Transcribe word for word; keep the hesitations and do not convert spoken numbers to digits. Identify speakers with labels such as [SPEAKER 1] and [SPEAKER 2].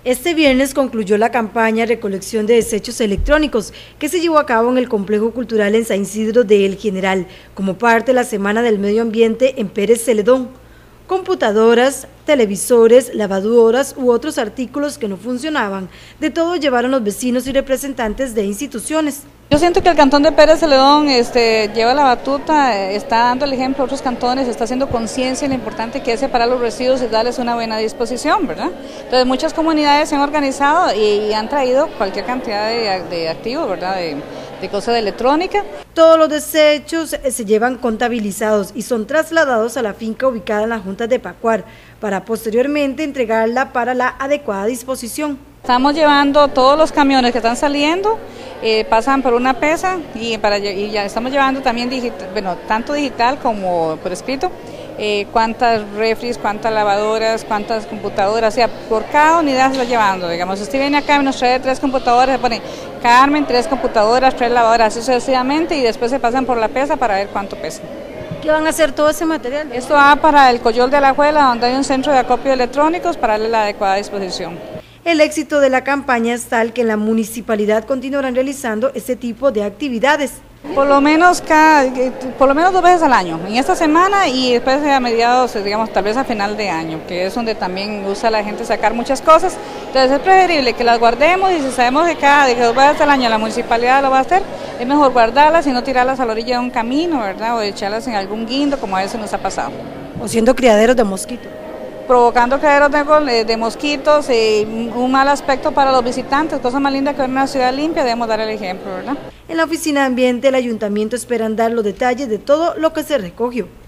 [SPEAKER 1] Este viernes concluyó la campaña Recolección de Desechos Electrónicos que se llevó a cabo en el Complejo Cultural en San Isidro de El General, como parte de la Semana del Medio Ambiente en Pérez Celedón. Computadoras, televisores, lavadoras u otros artículos que no funcionaban, de todo llevaron los vecinos y representantes de instituciones.
[SPEAKER 2] Yo siento que el cantón de Pérez Celedón este, lleva la batuta, está dando el ejemplo a otros cantones, está haciendo conciencia de lo importante que es separar los residuos y darles una buena disposición, ¿verdad? Entonces muchas comunidades se han organizado y, y han traído cualquier cantidad de, de activos, ¿verdad? De, de cosas de electrónica.
[SPEAKER 1] Todos los desechos se llevan contabilizados y son trasladados a la finca ubicada en la Junta de Pacuar para posteriormente entregarla para la adecuada disposición.
[SPEAKER 2] Estamos llevando todos los camiones que están saliendo, eh, pasan por una pesa y, para, y ya estamos llevando también digital, bueno, tanto digital como por escrito, eh, cuántas refris, cuántas lavadoras, cuántas computadoras, o sea, por cada unidad se está llevando. Digamos, si usted viene acá y nos trae tres computadoras, se pone Carmen, tres computadoras, tres lavadoras, así sucesivamente, y después se pasan por la pesa para ver cuánto pesa.
[SPEAKER 1] ¿Qué van a hacer todo ese material?
[SPEAKER 2] Esto va para el Coyol de Alajuela, donde hay un centro de acopio de electrónicos para darle la adecuada disposición.
[SPEAKER 1] El éxito de la campaña es tal que en la municipalidad continuarán realizando este tipo de actividades.
[SPEAKER 2] Por lo menos cada, por lo menos dos veces al año, en esta semana y después a mediados, digamos, tal vez a final de año, que es donde también usa la gente sacar muchas cosas. Entonces es preferible que las guardemos y si sabemos que cada de que dos veces al año la municipalidad lo va a hacer, es mejor guardarlas y no tirarlas a la orilla de un camino, ¿verdad? O echarlas en algún guindo, como a veces nos ha pasado.
[SPEAKER 1] O siendo criaderos de mosquitos.
[SPEAKER 2] Provocando criaderos de, de mosquitos y un mal aspecto para los visitantes, cosa más linda que ver una ciudad limpia, debemos dar el ejemplo, ¿verdad?
[SPEAKER 1] En la oficina de ambiente, el ayuntamiento espera dar los detalles de todo lo que se recogió.